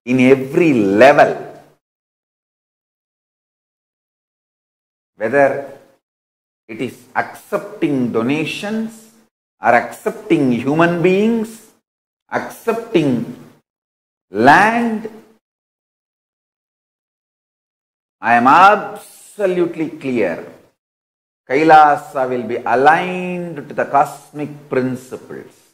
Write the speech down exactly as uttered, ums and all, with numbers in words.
in every level, whether it is accepting donations or accepting human beings, accepting land, I am absolutely clear. Kailasa will be aligned to the cosmic principles.